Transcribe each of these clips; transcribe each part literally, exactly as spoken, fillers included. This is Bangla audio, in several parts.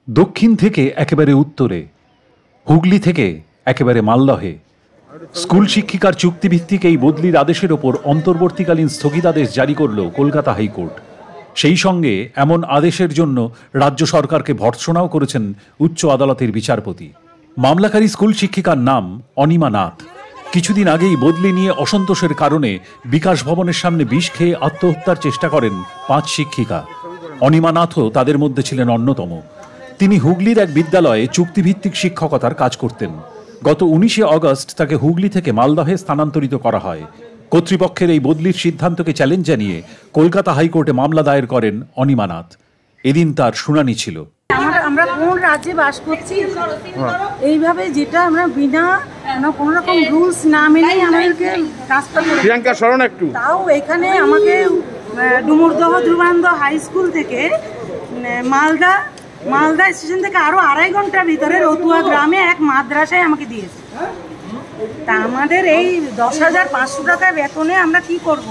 দক্ষিণ থেকে একেবারে উত্তরে, হুগলি থেকে একেবারে মালদহে স্কুল শিক্ষিকার চুক্তিভিত্তিক এই বদলির আদেশের ওপর অন্তর্বর্তীকালীন স্থগিতাদেশ জারি করল কলকাতা হাইকোর্ট। সেই সঙ্গে এমন আদেশের জন্য রাজ্য সরকারকে ভর্ৎসনাও করেছেন উচ্চ আদালতের বিচারপতি। মামলাকারী স্কুল শিক্ষিকার নাম অনিমা নাথ। কিছুদিন আগেই বদলি নিয়ে অসন্তোষের কারণে বিকাশ ভবনের সামনে বিষ খেয়ে আত্মহত্যার চেষ্টা করেন পাঁচ শিক্ষিকা। অনিমা নাথও তাদের মধ্যে ছিলেন অন্যতম। তিনি হুগলির এক বিদ্যালয়ে চুক্তিভিত্তিক শিক্ষকতার কাজ করতেন। গত উনিশে অগস্ট তাকে হুগলি থেকে মালদহে স্থানান্তরিত করা হয়। কর্তৃপক্ষের এই বদলির সিদ্ধান্তকে চ্যালেঞ্জ জানিয়ে কলকাতা হাইকোর্টে মামলা দায়ের করেন অনিমা নাথ। এদিন তার শুনানি ছিল। আমরা কোন রাজ্যে বাস করছি, এইভাবে যেটা আমরা বিনা কোন রকম রুলস না মেনেই আমাদেরকে ট্রান্সফার করে, প্রিয়াঙ্কা শরণ একটু তাও এখানে আমাকে ডুমুরদহ ধ্রুবানন্দ হাই স্কুল থেকে মালদা মালদা স্টেশন থেকে আরো আড়াই ঘন্টার ভিতরে রতুয়া গ্রামে এক মাদ্রাসায় আমাকে দিয়েছে। তা আমাদের এই দশ হাজার পাঁচশো টাকা বেতনে আমরা কি করব?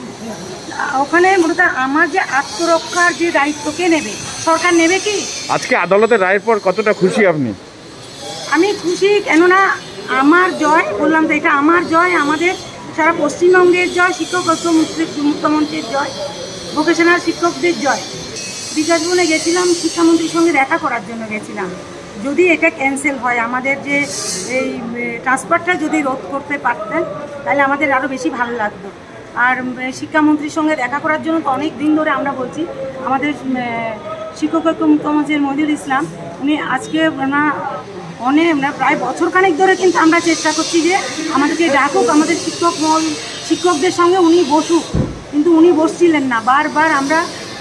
ওখানে মূলত আমার যে আত্মরক্ষার যে দায়িত্ব কে নেবে? সরকার নেবে কি? আজকে আদালতের রায়ের পর কতটা খুশি আপনি? আমি খুশি, কেননা আমার জয়, বললাম তো এটা আমার জয়, আমাদের সারা পশ্চিমবঙ্গের জয়, শিক্ষক মুখ্যমন্ত্রীর জয়, ভোকেশনাল শিক্ষকদের জয়। বিকাশ ভবনে গেছিলাম, শিক্ষামন্ত্রীর সঙ্গে দেখা করার জন্য গেছিলাম। যদি এটা ক্যান্সেল হয়, আমাদের যে এই ট্রান্সফারটা যদি রোধ করতে পারতেন তাহলে আমাদের আরও বেশি ভালো লাগতো। আর শিক্ষামন্ত্রীর সঙ্গে দেখা করার জন্য তো অনেক দিন ধরে আমরা বলছি, আমাদের শিক্ষক মুখ্যমন্ত্রী মহিদুল ইসলাম উনি আজকে না অনেক আমরা প্রায় বছরখানেক ধরে কিন্তু আমরা চেষ্টা করছি যে আমাদেরকে ডাকুক, আমাদের শিক্ষক মহল শিক্ষকদের সঙ্গে উনি বসুক, কিন্তু উনি বসছিলেন না। বারবার আমরা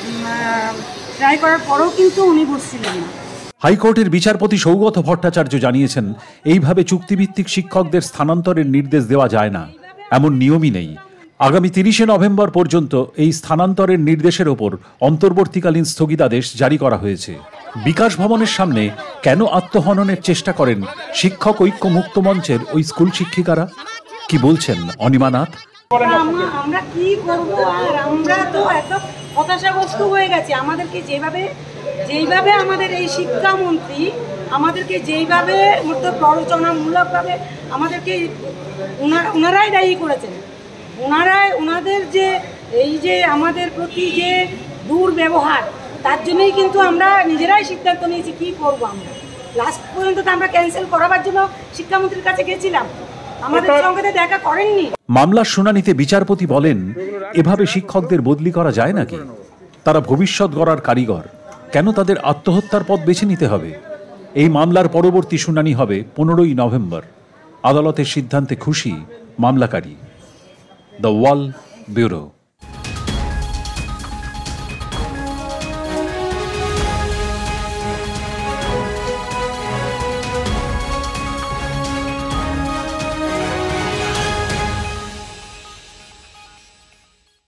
ট্রাই করার পরেও কিন্তু উনি বসছিলেন না। হাইকোর্টের বিচারপতি সৌগত ভট্টাচার্য জানিয়েছেন, এইভাবে চুক্তিভিত্তিক শিক্ষকদের স্থানান্তরের নির্দেশ দেওয়া যায় না, এমন নিয়মই নেই। আগামী তিরিশে নভেম্বর পর্যন্ত এই স্থানান্তরের নির্দেশের ওপর অন্তর্বর্তীকালীন স্থগিতাদেশ জারি করা হয়েছে। বিকাশ ভবনের সামনে কেন আত্মহননের চেষ্টা করেন শিক্ষক ঐক্য মুক্ত মঞ্চের ওই স্কুল শিক্ষিকারা? কি বলছেন অনিমা নাথ? আমরা কি করব, আর আমরা তো একদম হতাশাগ্রস্ত হয়ে গেছি। আমাদেরকে যেভাবে যেইভাবে আমাদের এই শিক্ষামন্ত্রী আমাদেরকে যেইভাবে প্ররোচনামূলকভাবে আমাদেরকে ওনারাই দায়ী করেছেন, ওনারাই ওনাদের যে এই যে আমাদের প্রতি যে দুর্ব্যবহার, তার জন্যই কিন্তু আমরা নিজেরাই সিদ্ধান্ত নিয়েছি কি করব। আমরা লাস্ট পর্যন্ত তো আমরা ক্যান্সেল করাবার জন্য শিক্ষামন্ত্রীর কাছে গেছিলাম, আমাদের সঙ্গে দেখা করেননি। মামলার শুনানিতে বিচারপতি বলেন, এভাবে শিক্ষকদের বদলি করা যায় নাকি? তারা ভবিষ্যৎ গড়ার কারিগর, কেন তাদের আত্মহত্যার পথ বেছে নিতে হবে? এই মামলার পরবর্তী শুনানি হবে পনেরোই নভেম্বর। আদালতের সিদ্ধান্তে খুশি মামলাকারী। The wall bureau.